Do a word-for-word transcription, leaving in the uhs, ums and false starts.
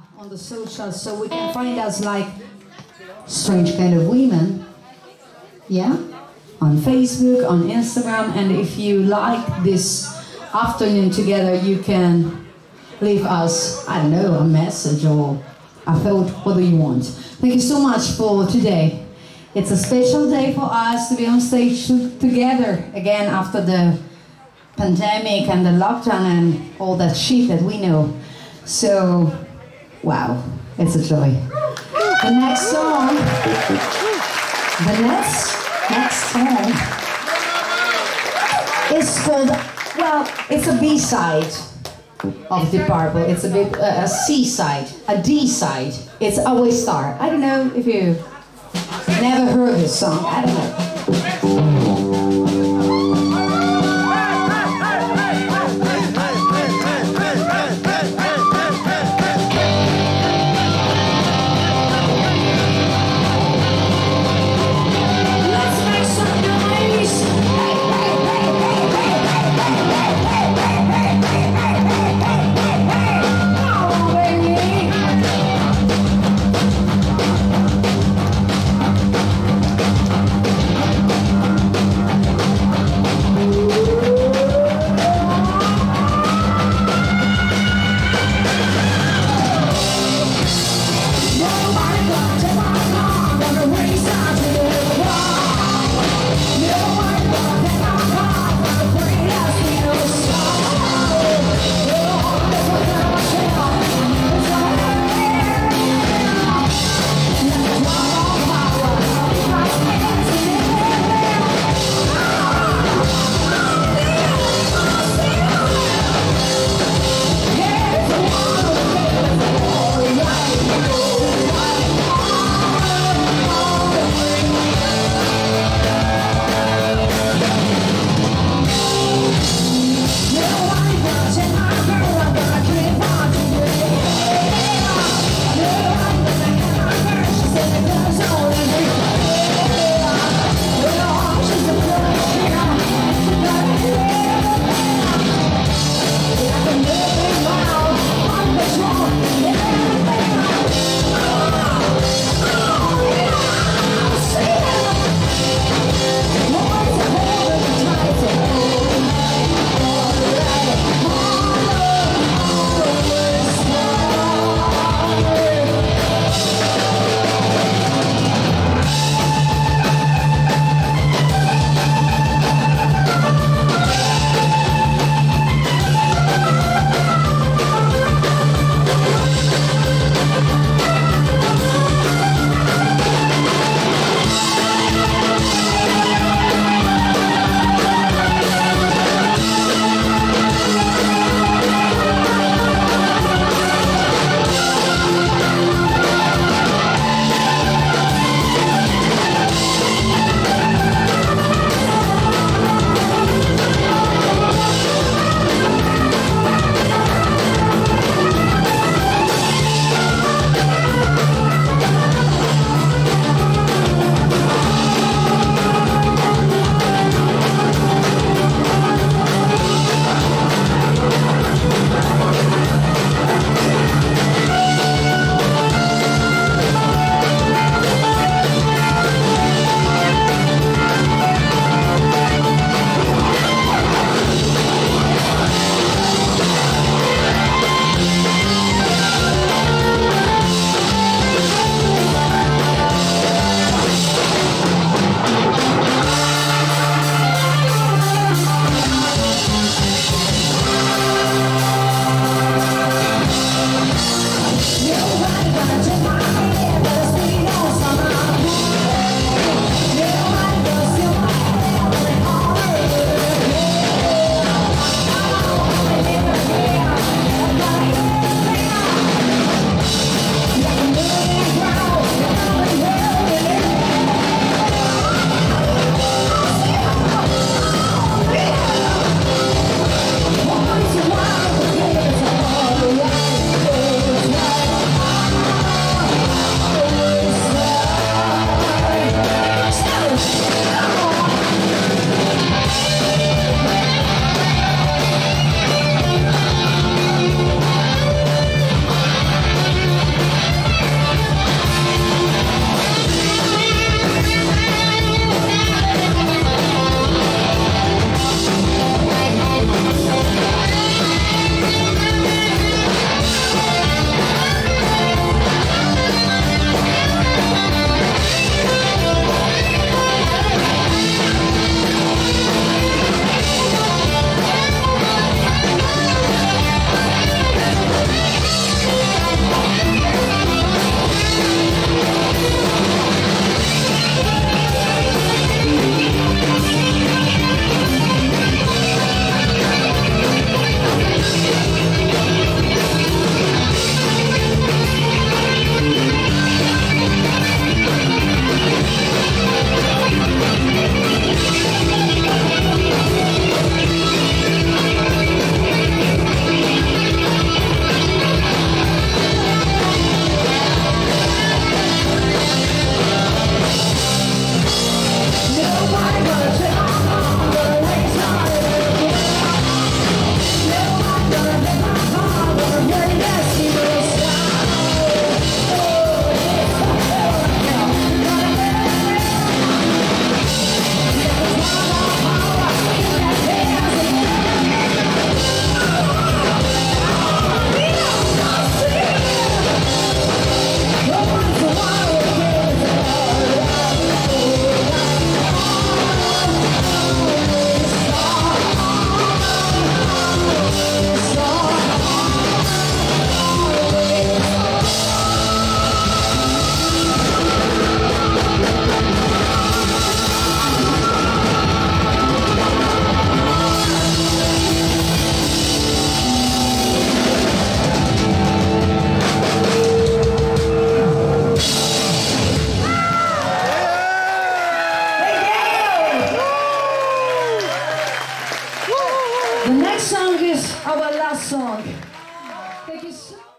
on the socials, so we can find us like Strange Kind of Women. Yeah? On Facebook, on Instagram, and if you like this afternoon together, you can leave us, I don't know, a message or a thought. What do you want? Thank you so much for today. It's a special day for us to be on stage together again after the pandemic and the lockdown and all that shit that we know. So, wow, it's a joy. The next song, the next, next song is called, well, it's a B-side of the Purple. It's a bit, uh, a C-side, a D-side. It's Always Star. I don't know if you never heard this song, I don't know. We'll be right back. next song is our last song. Thank you so much.